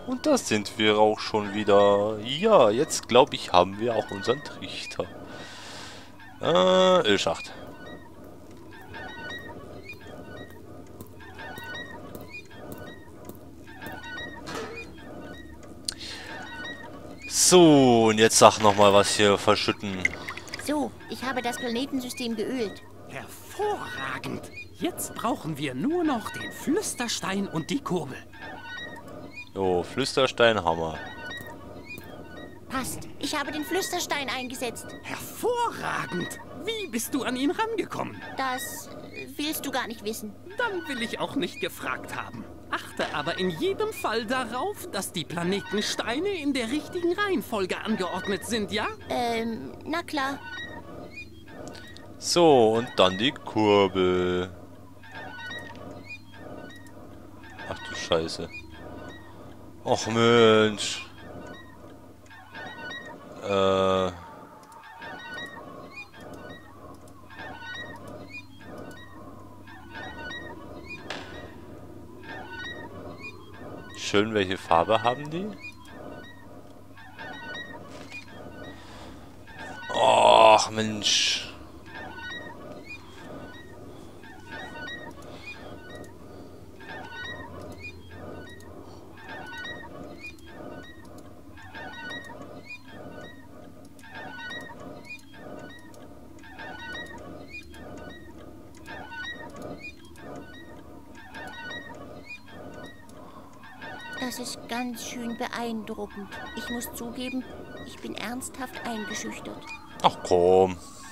Und da sind wir auch schon wieder. Ja, jetzt glaube ich, haben wir auch unseren Trichter. Ölschacht. So, und jetzt sag nochmal was hier verschütten. So, ich habe das Planetensystem geölt. Hervorragend. Jetzt brauchen wir nur noch den Flüsterstein und die Kurbel. Jo, Flüstersteinhammer. Passt, ich habe den Flüsterstein eingesetzt. Hervorragend. Wie bist du an ihn rangekommen? Das willst du gar nicht wissen. Dann will ich auch nicht gefragt haben. Achte aber in jedem Fall darauf, dass die Planetensteine in der richtigen Reihenfolge angeordnet sind, ja? Na klar. So, und dann die Kurbel. Ach du Scheiße. Och Mensch. Schön, welche Farbe haben die? Och Mensch. Das ist ganz schön beeindruckend. Ich muss zugeben, ich bin ernsthaft eingeschüchtert. Ach komm.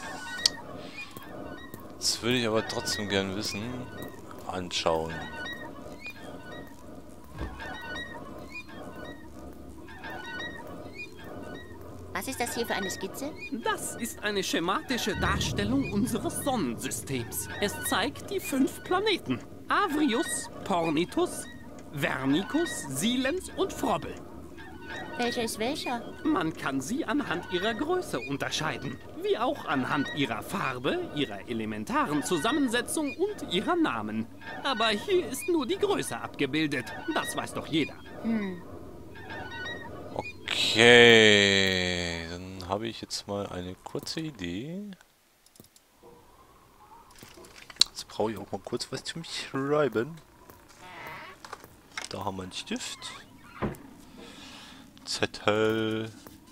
Das würde ich aber trotzdem gern wissen. Anschauen. Was ist das hier für eine Skizze? Das ist eine schematische Darstellung unseres Sonnensystems. Es zeigt die 5 Planeten. Avrius, Pornitus, Vernicus, Silens und Frobbel. Welcher ist welcher? Man kann sie anhand ihrer Größe unterscheiden, wie auch anhand ihrer Farbe, ihrer elementaren Zusammensetzung und ihrer Namen. Aber hier ist nur die Größe abgebildet. Das weiß doch jeder. Okay. Dann habe ich jetzt mal eine kurze Idee. Jetzt brauche ich auch mal kurz was zum Schreiben. Da haben wir einen Stift. Zettel.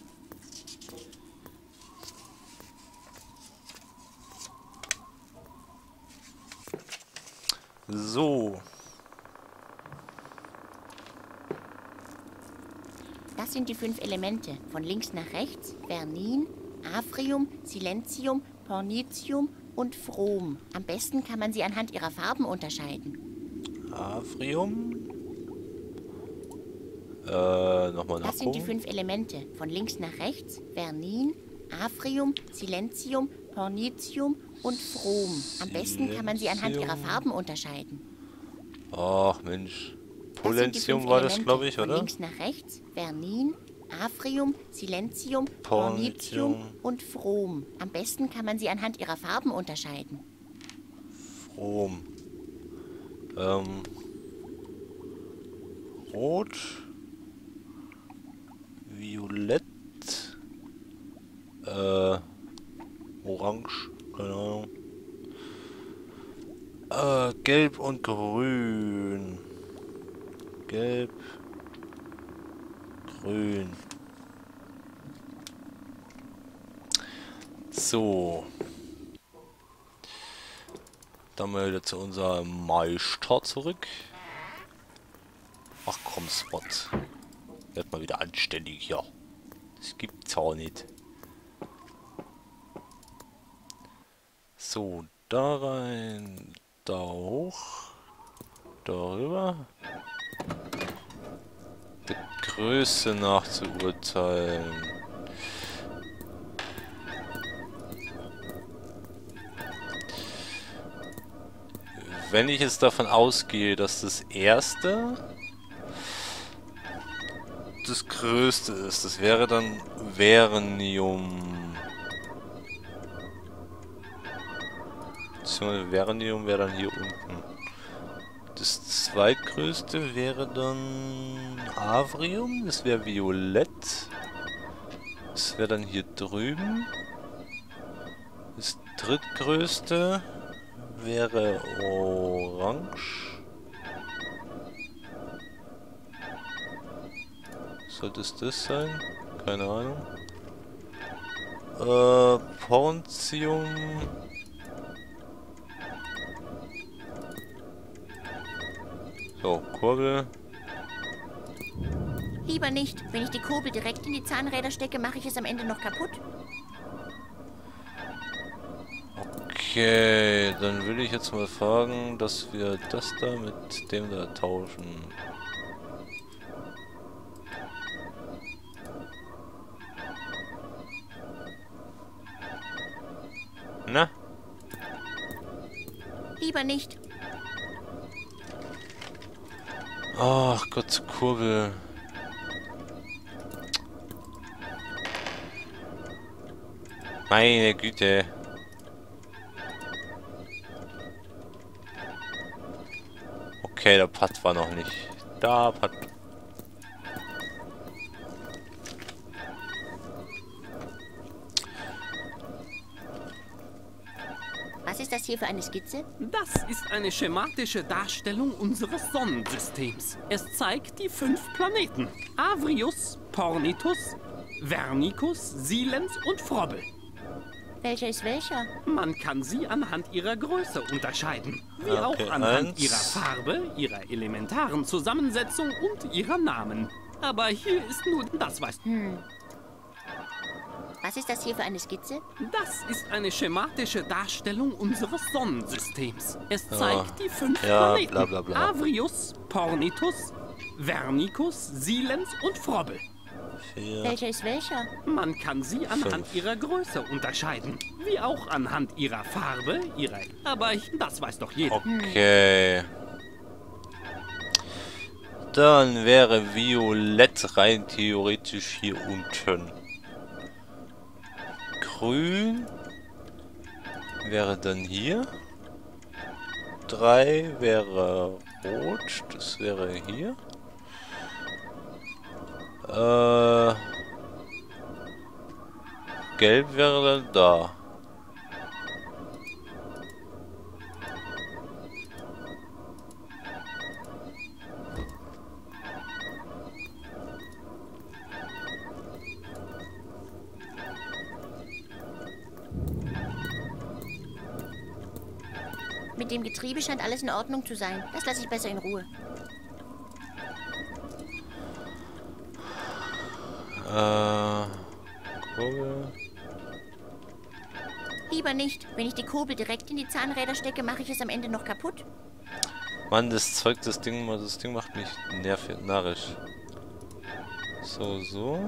So. Das sind die 5 Elemente. Von links nach rechts. Vernin, Avrium, Silentium, Pornitium und Phrom. Am besten kann man sie anhand ihrer Farben unterscheiden. Avrium. Nochmal Das sind die nachgucken. 5 Elemente. Von links nach rechts. Vernin, Avrium, Silentium, Pornitium und Phrom. Am besten kann man sie anhand ihrer Silentium. Farben unterscheiden. Ach Mensch. Das sind die 5 Polentium war das, Elemente. glaube ich, Von oder? links nach rechts. Vernin, Avrium, Silentium, Pornitium. Pornitium und Phrom. Am besten kann man sie anhand ihrer Farben unterscheiden. Rom. Rot. Violett. Orange. Keine Ahnung. Gelb und grün. Gelb. Grün. So. Dann mal wieder zu unserem Meister zurück. Ach komm, Spot. Werd mal wieder anständig hier. Das gibt's auch nicht. So, da rein. Da hoch. Darüber. Der Größe nach zu urteilen. Wenn ich jetzt davon ausgehe, dass das erste das größte ist, das wäre dann Vernium. Beziehungsweise Vernium wäre dann hier unten. Das zweitgrößte wäre dann Avrium. Das wäre Violett. Das wäre dann hier drüben. Das drittgrößte wäre Orange. Sollte es das sein? Keine Ahnung. Portium. So, Kurbel. Lieber nicht. Wenn ich die Kurbel direkt in die Zahnräder stecke, mache ich es am Ende noch kaputt. Okay, dann will ich jetzt mal fragen, dass wir das da mit dem da tauschen. Na? Lieber nicht. Ach Gott, Kurbel. Meine Güte. Okay, der Putt war noch nicht. Da, Putt. Was ist das hier für eine Skizze? Das ist eine schematische Darstellung unseres Sonnensystems. Es zeigt die 5 Planeten. Avrius, Pornitus, Vernicus, Silens und Frobbel. Welcher ist welcher? Man kann sie anhand ihrer Größe unterscheiden. Wie Okay, auch anhand 1. ihrer Farbe, ihrer elementaren Zusammensetzung und ihrer Namen. Aber hier ist nur das weiß. Was ist das hier für eine Skizze? Das ist eine schematische Darstellung unseres Sonnensystems. Es zeigt die 5 Ja, Planeten. bla, bla, bla. Avrius, Pornitus, Vernicus, Silens und Frobbel. 4. Welcher ist welcher? Man kann sie anhand 5. ihrer Größe unterscheiden. Wie auch anhand ihrer Farbe, ihrer... Aber das weiß doch jeder. Okay. Dann wäre Violett rein theoretisch hier unten. Grün wäre dann hier. 3 wäre rot, das wäre hier. Gelb wäre dann da. Mit dem Getriebe scheint alles in Ordnung zu sein. Das lasse ich besser in Ruhe. Kurbel. Lieber nicht. Wenn ich die Kurbel direkt in die Zahnräder stecke, mache ich es am Ende noch kaputt. Mann, das Ding macht mich narrisch. So, so.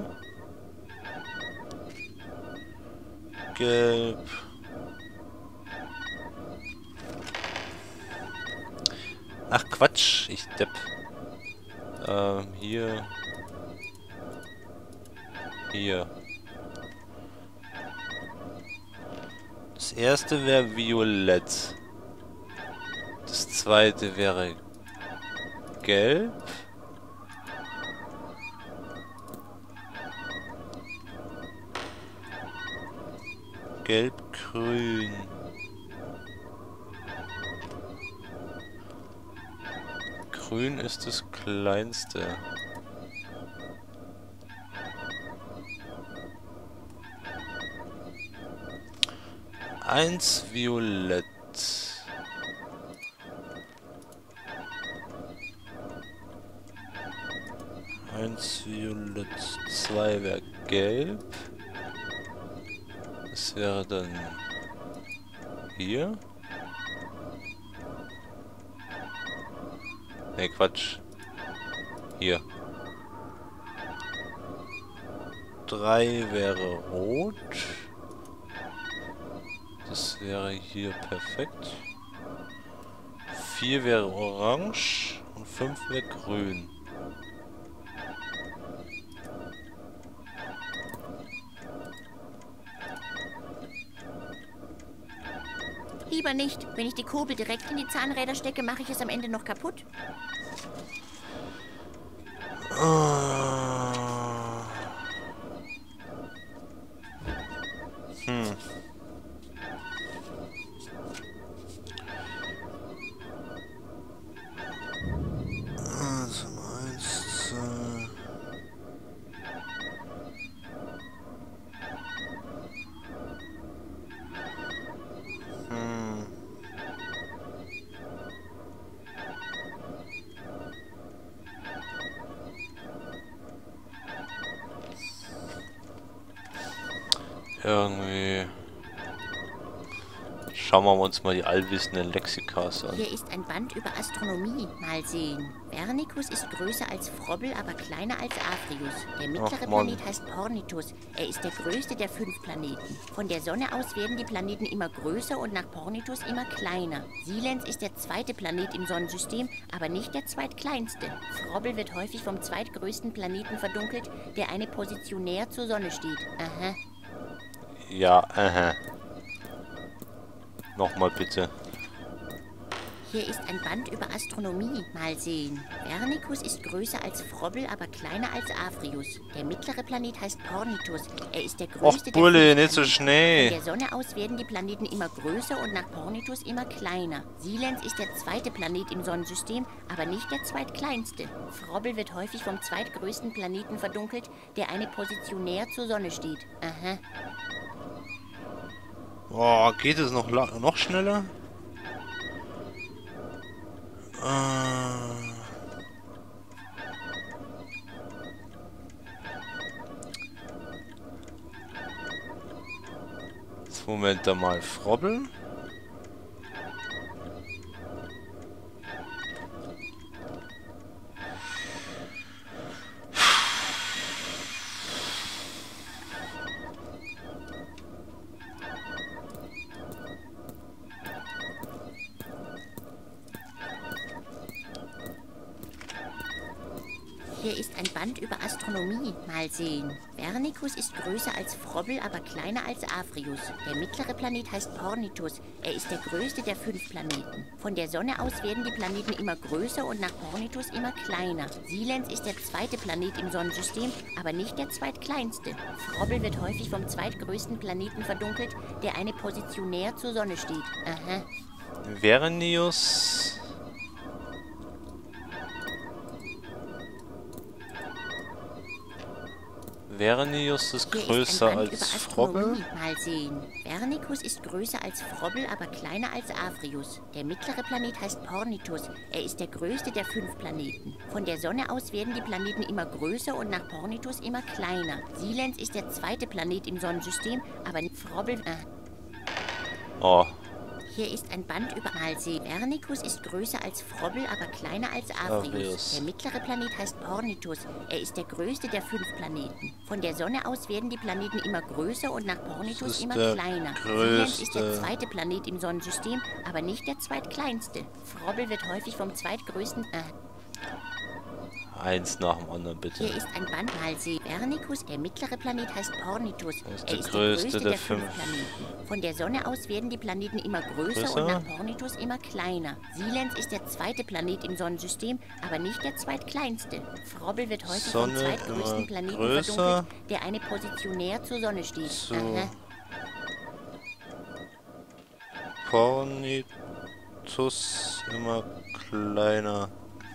Gelb. Ach Quatsch, ich Depp. Hier. Hier. Das erste wäre Violett. Das zweite wäre Gelb. Gelb-Grün. Grün ist das kleinste. Eins Violett. Eins Violett. 2 wäre gelb. Das wäre dann hier. Ne, Quatsch. Hier. 3 wäre rot. Das wäre hier perfekt. 4 wäre orange und 5 wäre grün. Lieber nicht. Wenn ich die Kurbel direkt in die Zahnräder stecke, mache ich es am Ende noch kaputt. Also eins, zwei. Irgendwie. Schauen wir uns mal die allwissenden Lexikas an. Hier ist ein Band über Astronomie. Mal sehen. Vernicus ist größer als Frobbel, aber kleiner als Aphrius. Der mittlere Ach, Mann. Planet heißt Pornitus. Er ist der größte der 5 Planeten. Von der Sonne aus werden die Planeten immer größer und nach Pornitus immer kleiner. Silens ist der 2. Planet im Sonnensystem, aber nicht der zweitkleinste. Frobbel wird häufig vom zweitgrößten Planeten verdunkelt, der eine Position näher zur Sonne steht. Aha. Ja, Nochmal bitte. Hier ist ein Band über Astronomie. Mal sehen. Vernicus ist größer als Frobbel, aber kleiner als Aphrius. Der mittlere Planet heißt Pornitus. Er ist der Och, größte Bulle, der nicht so 5 Von schnell. der Sonne aus werden die Planeten immer größer und nach Pornitus immer kleiner. Silens ist der 2. Planet im Sonnensystem, aber nicht der zweitkleinste. Frobbel wird häufig vom zweitgrößten Planeten verdunkelt, der eine Position näher zur Sonne steht. Aha. Oh, geht es noch schneller? Jetzt Moment mal. Frobbel. Hier ist ein Band über Astronomie. Mal sehen. Vernicus ist größer als Frobbel, aber kleiner als Aphrius. Der mittlere Planet heißt Pornitus. Er ist der größte der 5 Planeten. Von der Sonne aus werden die Planeten immer größer und nach Pornitus immer kleiner. Silens ist der 2. Planet im Sonnensystem, aber nicht der zweitkleinste. Frobbel wird häufig vom zweitgrößten Planeten verdunkelt, der eine Position näher zur Sonne steht. Aha. Vernius. Vernius ist Hier größer ist ein Band als über Frobbel. Astronomie. Mal sehen. Vernicus ist größer als Frobbel, aber kleiner als Aphrius. Der mittlere Planet heißt Pornitus. Er ist der größte der 5 Planeten. Von der Sonne aus werden die Planeten immer größer und nach Pornitus immer kleiner. Silens ist der 2. Planet im Sonnensystem, aber nicht Frobbel. Oh, Hier ist ein Band über Malsee. Vernicus ist größer als Frobbel, aber kleiner als Aphrius. Aphrius. Der mittlere Planet heißt Pornitus. Er ist der größte der 5 Planeten. Von der Sonne aus werden die Planeten immer größer und nach Das Pornitus ist immer der kleiner. Silens ist der größte. 2. Planet im Sonnensystem, aber nicht der zweitkleinste. Frobbel wird häufig vom zweitgrößten... eins nach dem anderen bitte. Hier ist ein Band Malsee. Vernicus, der mittlere Planet heißt Pornitus. Das ist Er der ist größte der 5 5. Planeten. Von der Sonne aus werden die Planeten immer größer Größer? und nach Pornitus immer kleiner. Silens ist der 2. Planet im Sonnensystem, aber nicht der zweitkleinste. Frobbel wird häufig vom Sonne zweitgrößten immer Planeten größer. verdunkelt, der eine Position näher zur Sonne steht. So. Aha. Pornitus immer kleiner.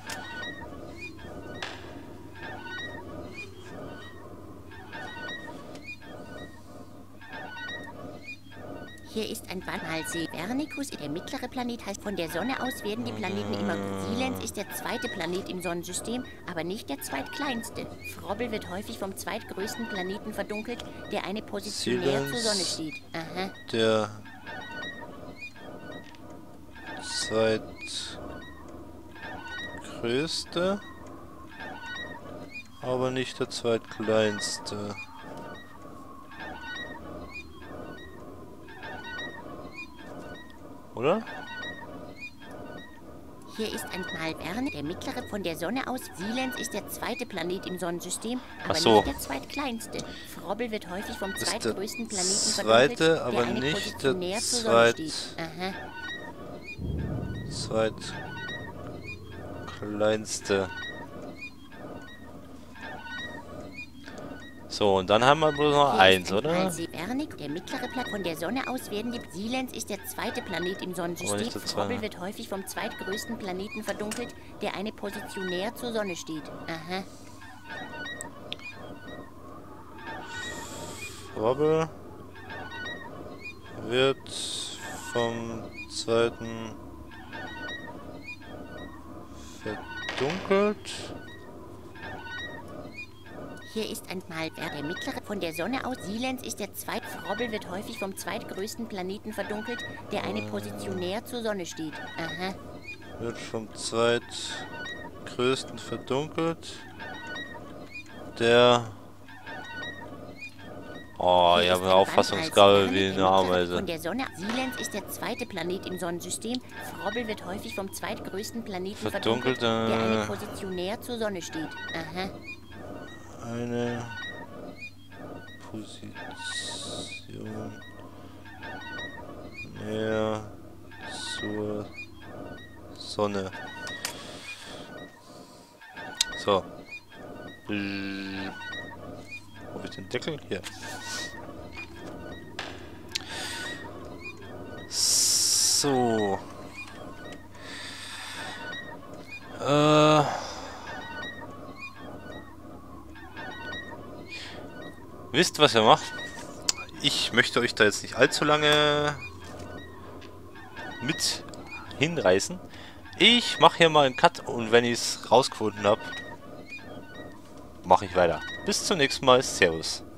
Hier ist ein Band Malsee. Vernicus, der mittlere Planet heißt, von der Sonne aus werden die Planeten immer... Silens ist der 2. Planet im Sonnensystem, aber nicht der zweitkleinste. Frobbel wird häufig vom zweitgrößten Planeten verdunkelt, der eine Position näher zur Sonne steht. Aha. Der zweitgrößte, aber nicht der zweitkleinste. Oder? Hier ist ein Malverne, der mittlere von der Sonne aus. Silens ist der zweite Planet im Sonnensystem, aber Ach so. nicht der zweitkleinste. Frobbel wird häufig vom Das ist der zweitgrößten Planeten zweite, verdunkelt, aber der eine nicht Position der näher zur Sonne steht. Aha. Zweitkleinste. So, und dann haben wir bloß noch Hier eins, ist ein oder? Alsevernik, der mittlere Planet. Von der Sonne aus werden die... Silens ist der zweite Planet im Aber Sonnensystem. nicht der zweite. Frobbel wird häufig vom zweitgrößten Planeten verdunkelt, der eine Position näher zur Sonne steht. Aha. Frobbel wird vom zweiten verdunkelt. Hier ist ein Malverne, der mittlere von der Sonne aus. Silens ist der zweite. Frobbel wird häufig vom zweitgrößten Planeten verdunkelt, der eine Position näher zur Sonne steht. Aha. Wird vom zweitgrößten verdunkelt. Der... Oh, ich habe eine Auffassungsgabe wie eine Ameise. Von der Sonne. Silens ist der zweite Planet im Sonnensystem. Frobbel wird häufig vom zweitgrößten Planeten verdunkelt, der eine Position näher zur Sonne steht. Aha. Eine Position näher zur Sonne. So. Wo habe ich den Deckel? Hier. So. Wisst, was ihr macht? Ich möchte euch da jetzt nicht allzu lange mit hinreißen. Ich mache hier mal einen Cut und wenn ich es rausgefunden habe, mache ich weiter. Bis zum nächsten Mal. Servus.